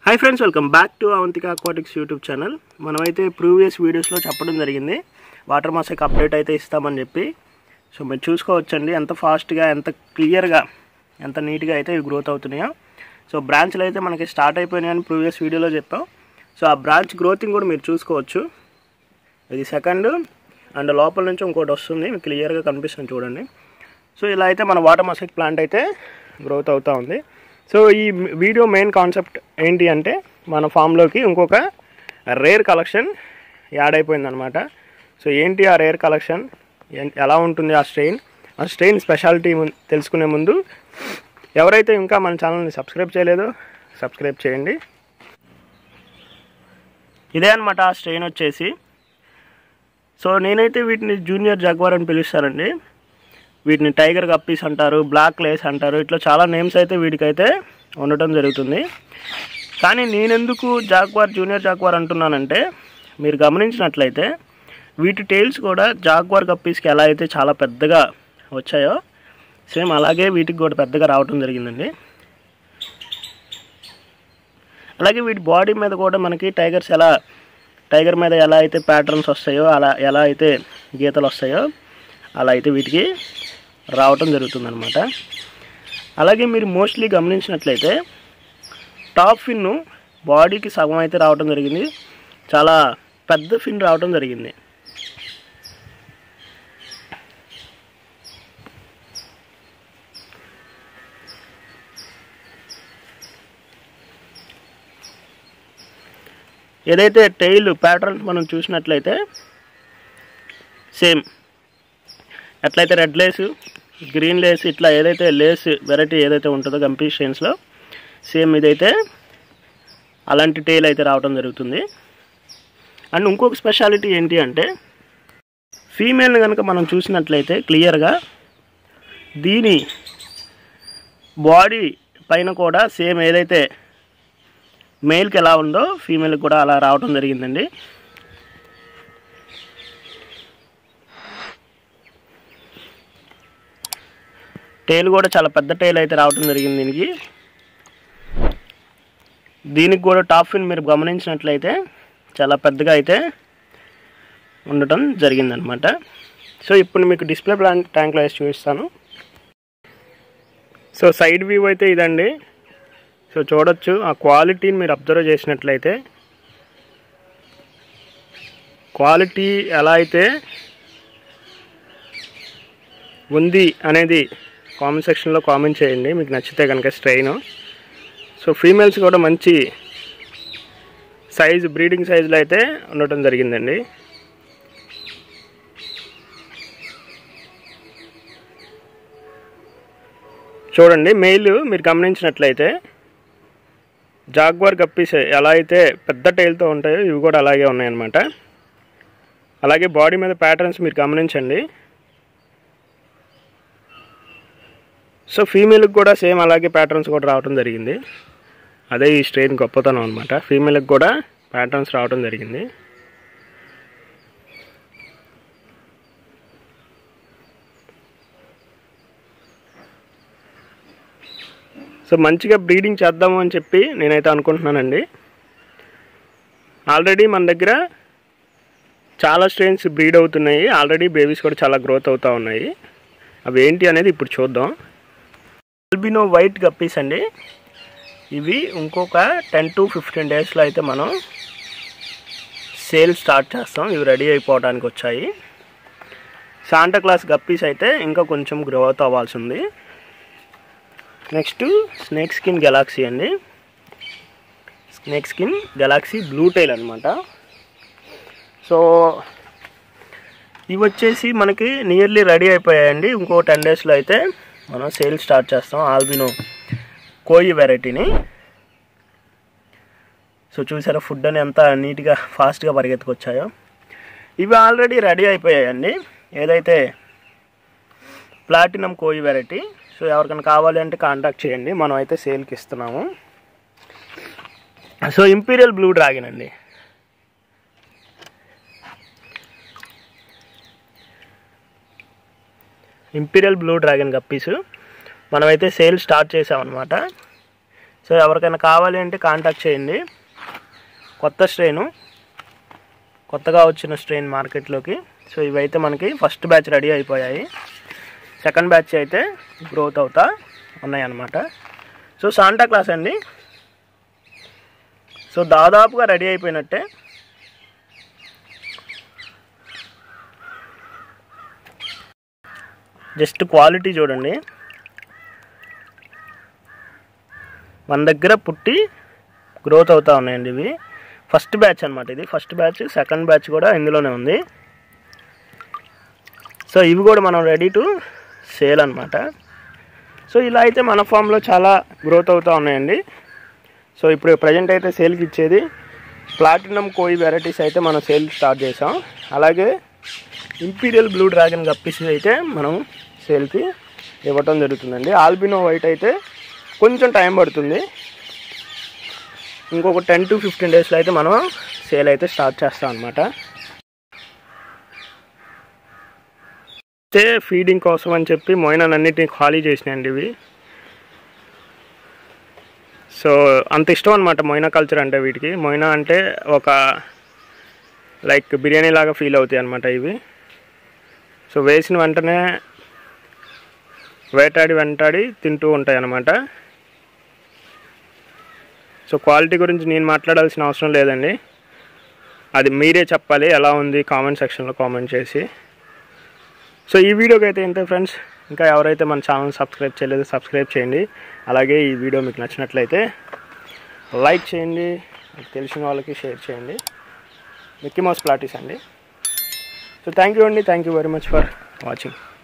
Hi friends, welcome back to Avantika Aquatics YouTube channel. మనమైతే previous videos లో చెప్పడం జరిగింది వాటర్ మోసైక్ అప్డేట్ అయితే ఇస్తామని చెప్పి. సో మీరు చూసుకోవచ్చండి ఎంత ఫాస్ట్ గా ఎంత క్లియర్ గా ఎంత నీట్ గా అయితే గ్రోత్ అవుతున్నాయో. సో బ్రాంచ్లు అయితే మనకి స్టార్ట్ అయిపోయినాయని ప్రీవియస్ వీడియోలో చెప్పాం. సో ఆ బ్రాంచ్ గ్రోతింగ్ కూడా మీరు చూసుకోవచ్చు. ఇది సెకండ్ అండ్ లోపల నుంచి ఇంకోటి వస్తుంది, మీకు క్లియర్ గా కనిపిస్తుంది చూడండి. సో ఇలా అయితే మన వాటర్ మోసైక్ ప్లాంట్ అయితే గ్రోత్ అవుతా ఉంది. సో ఈ వీడియో మెయిన్ కాన్సెప్ట్ ఏంటి అంటే మన ఫామ్లోకి ఇంకొక రేర్ కలెక్షన్ యాడ్ అయిపోయిందనమాట. సో ఏంటి ఆ రేర్ కలెక్షన్, ఎలా ఉంటుంది ఆ స్ట్రెయిన్ స్పెషాలిటీ తెలుసుకునే ముందు ఎవరైతే ఇంకా మన ఛానల్ని సబ్స్క్రైబ్ చేయలేదో సబ్స్క్రైబ్ చేయండి. ఇదే అనమాట ఆ స్ట్రెయిన్ వచ్చేసి. సో నేనైతే వీటిని జూనియర్ జగ్వార్ అని పిలుస్తానండి. వీటిని టైగర్ గప్పీస్ అంటారు, బ్లాక్ లేస్ అంటారు, ఇట్లా చాలా నేమ్స్ అయితే వీటికైతే ఉండటం జరుగుతుంది. కానీ నేనెందుకు జూనియర్ జాగ్వార్ అంటున్నానంటే మీరు గమనించినట్లయితే వీటి టైల్స్ కూడా జాగ్వార్ గప్పీస్కి ఎలా అయితే చాలా పెద్దగా వచ్చాయో సేమ్ అలాగే వీటికి కూడా పెద్దగా రావటం జరిగిందండి. అలాగే వీటి బాడీ మీద కూడా మనకి టైగర్ మీద ఎలా అయితే ప్యాటర్న్స్ వస్తాయో ఎలా అయితే గీతలు వస్తాయో అలా అయితే వీటికి రావటం జరుగుతుందన్నమాట. అలాగే మీరు మోస్ట్లీ గమనించినట్లయితే టాప్ ఫిన్ బాడీకి సగం అయితే రావటం జరిగింది, చాలా పెద్ద ఫిన్ రావటం జరిగింది. ఏదైతే టెయిల్ ప్యాటర్న్స్ మనం చూసినట్లయితే సేమ్ ఎట్లయితే రెడ్ లేస్, గ్రీన్ లేస్, ఇట్లా ఏదైతే లేస్ వెరైటీ ఏదైతే ఉంటుందో గంపీ స్ట్రెయిన్స్లో సేమ్ ఇదైతే అలాంటి టెయిల్ అయితే రావడం జరుగుతుంది. అండ్ ఇంకొక స్పెషాలిటీ ఏంటి అంటే ఫీమేల్ని కనుక మనం చూసినట్లయితే క్లియర్గా దీని బాడీ పైన కూడా సేమ్ ఏదైతే మేల్కి ఎలా ఉందో ఫీమేల్కి కూడా అలా రావడం జరిగిందండి. టైల్ కూడా చాలా పెద్ద టైల్ అయితే రావడం జరిగింది దీనికి కూడా టాప్ ఫిన్ మీరు గమనించినట్లయితే చాలా పెద్దగా అయితే ఉండటం జరిగిందనమాట. సో ఇప్పుడు మీకు డిస్ప్లే ట్యాంక్లో వేసి చూపిస్తాను. సో సైడ్ వ్యూ అయితే ఇదండి. సో చూడొచ్చు ఆ క్వాలిటీని మీరు అబ్జర్వ్ చేసినట్లయితే క్వాలిటీ ఎలా అయితే ఉంది అనేది కామెంట్ సెక్షన్లో కామెంట్ చేయండి మీకు నచ్చితే కనుక స్ట్రెయిన్. సో ఫీమేల్స్ కూడా మంచి సైజు బ్రీడింగ్ సైజులో అయితే ఉండటం జరిగిందండి. చూడండి మెయిల్ మీరు గమనించినట్లయితే జాగ్వార్ గప్పీస్ ఎలా అయితే పెద్ద టైల్తో ఉంటాయో ఇవి కూడా అలాగే ఉన్నాయన్నమాట. అలాగే బాడీ మీద ప్యాటర్న్స్ మీరు గమనించండి. సో ఫీమేల్కి కూడా సేమ్ అలాగే ప్యాటర్న్స్ కూడా రావడం జరిగింది. అదే ఈ స్ట్రెయిన్ గొప్పతనం అనమాట, ఫీమేల్కి కూడా ప్యాటర్న్స్ రావడం జరిగింది. సో మంచిగా బ్రీడింగ్ చేద్దాము అని చెప్పి నేనైతే అనుకుంటున్నానండి. ఆల్రెడీ మన దగ్గర చాలా స్ట్రెయిన్స్ బ్రీడ్ అవుతున్నాయి, ఆల్రెడీ బేబీస్ కూడా చాలా గ్రోత్ అవుతూ ఉన్నాయి. అవి ఏంటి అనేది ఇప్పుడు చూద్దాం. ఆల్బినో వైట్ గప్పీస్ అండి. ఇవి ఇంకొక 10 to 15 డేస్లో అయితే మనం సేల్ స్టార్ట్ చేస్తాం. ఇవి రెడీ అయిపోవడానికి వచ్చాయి. శాంటా క్లాస్ గప్పీస్ అయితే ఇంకా కొంచెం గ్రోత్ అవ్వాల్సి ఉంది. నెక్స్ట్ స్నేక్ స్కిన్ గెలాక్సీ అండి. Snake skin galaxy blue tail అనమాట. సో ఇవి వచ్చేసి మనకి నియర్లీ రెడీ అయిపోయాయండి. ఇంకో 10 డేస్లో అయితే మనం సేల్ స్టార్ట్ చేస్తాం ఆల్బినో కోయి వెరైటీని. సో చూసారా ఫుడ్ అని ఎంత నీట్గా ఫాస్ట్గా పరిగెత్తుకొచ్చాయో. ఇవి ఆల్రెడీ రెడీ అయిపోయాయండి ఏదైతే ప్లాటినం కోయి వెరైటీ. సో ఎవరికైనా కావాలి అంటే కాంటాక్ట్ చేయండి, మనం అయితే సేల్కి ఇస్తున్నాము. సో ఇంపీరియల్ బ్లూ డ్రాగన్ అండి. ఇంపీరియల్ బ్లూ డ్రాగన్ గప్పీస్ మనమైతే సేల్ స్టార్ట్ చేసామన్నమాట. సో ఎవరికైనా కావాలి అంటే కాంటాక్ట్ చేయండి. కొత్త స్ట్రెయిన్, కొత్తగా వచ్చిన స్ట్రెయిన్ మార్కెట్లోకి. సో ఇవైతే మనకి ఫస్ట్ బ్యాచ్ రెడీ అయిపోయాయి. సెకండ్ బ్యాచ్ అయితే గ్రోత్ అవుతా ఉన్నాయి అన్నమాట. సో శాంటా క్లాస్ అండి. సో దాదాపుగా రెడీ అయిపోయినట్టే. జస్ట్ క్వాలిటీ చూడండి, మన దగ్గర పుట్టి గ్రోత్ అవుతూ ఉన్నాయండి. ఇవి ఫస్ట్ బ్యాచ్ అనమాట. ఇది ఫస్ట్ బ్యాచ్, సెకండ్ బ్యాచ్ కూడా ఇందులోనే ఉంది. సో ఇవి కూడా మనం రెడీ టు సేల్ అనమాట. సో ఇలా అయితే మన ఫామ్లో చాలా గ్రోత్ అవుతూ ఉన్నాయండి. సో ఇప్పుడు ప్రజెంట్ అయితే సేల్కి ఇచ్చేది ప్లాటినం కోయి వెరైటీస్ అయితే మనం సేల్ స్టార్ట్ చేసాం. అలాగే ఇంపీరియల్ బ్లూ డ్రాగన్ గప్పీస్ అయితే మనం సేల్కి ఇవ్వటం జరుగుతుందండి. ఆల్బినో వైట్ అయితే కొంచెం టైం పడుతుంది. ఇంకొక 10 to 15 డేస్లో అయితే మనం సేల్ అయితే స్టార్ట్ చేస్తాం అనమాట. అయితే ఫీడింగ్ కోసం అని చెప్పి మొయినాన్నిటిని ఖాళీ చేసినాయండి ఇవి. సో అంత ఇష్టం అనమాట మొయినా కల్చర్ అంటే వీటికి. మొయినా అంటే ఒక లైక్ బిర్యానీ లాగా ఫీల్ అవుతాయి అనమాట ఇవి. సో వేసిన వెంటనే వెంటాడి తింటూ ఉంటాయి అన్నమాట. సో క్వాలిటీ గురించి నేను మాట్లాడాల్సిన అవసరం లేదండి, అది మీరే చెప్పాలి ఎలా ఉంది కామెంట్ సెక్షన్లో కామెంట్ చేసి. సో ఈ వీడియోకి అయితే ఇంతే ఫ్రెండ్స్. ఇంకా ఎవరైతే మన ఛానల్ సబ్స్క్రైబ్ చేయలేదో సబ్స్క్రైబ్ చేయండి. అలాగే ఈ వీడియో మీకు నచ్చినట్లయితే లైక్ చేయండి, తెలిసిన వాళ్ళకి షేర్ చేయండి. మిక్కీ మౌస్ ప్లాటీస్ అండి. సో థ్యాంక్ యూ అండి, thank you very much for watching.